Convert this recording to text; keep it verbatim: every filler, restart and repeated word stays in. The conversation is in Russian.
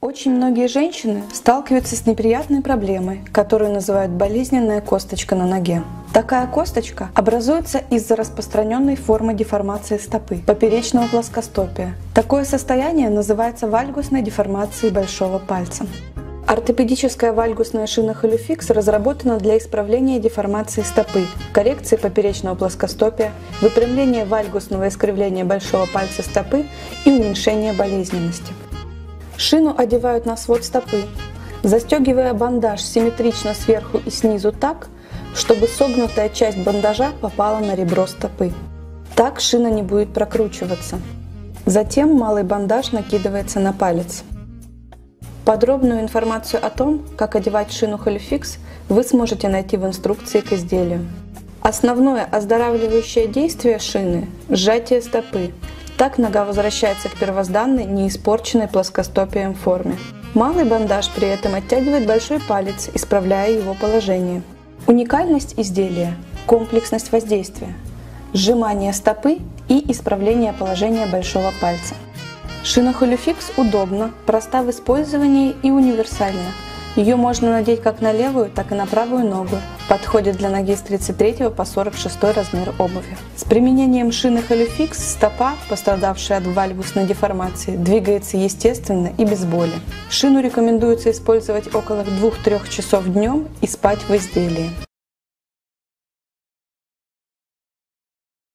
Очень многие женщины сталкиваются с неприятной проблемой, которую называют болезненная косточка на ноге. Такая косточка образуется из-за распространенной формы деформации стопы, поперечного плоскостопия. Такое состояние называется вальгусной деформацией большого пальца. Ортопедическая вальгусная шина Холюфикс разработана для исправления деформации стопы, коррекции поперечного плоскостопия, выпрямления вальгусного искривления большого пальца стопы и уменьшения болезненности. Шину одевают на свод стопы, застегивая бандаж симметрично сверху и снизу так, чтобы согнутая часть бандажа попала на ребро стопы. Так шина не будет прокручиваться. Затем малый бандаж накидывается на палец. Подробную информацию о том, как одевать шину Холюфикс, вы сможете найти в инструкции к изделию. Основное оздоравливающее действие шины – сжатие стопы. Так нога возвращается к первозданной, неиспорченной плоскостопием форме. Малый бандаж при этом оттягивает большой палец, исправляя его положение. Уникальность изделия – комплексность воздействия, сжимание стопы и исправление положения большого пальца. Шина Холюфикс удобна, проста в использовании и универсальна. Ее можно надеть как на левую, так и на правую ногу. Подходит для ноги с тридцать третьего по сорок шестой размер обуви. С применением шины Холюфикс стопа, пострадавшая от вальгусной деформации, двигается естественно и без боли. Шину рекомендуется использовать около двух-трёх часов днем и спать в изделии.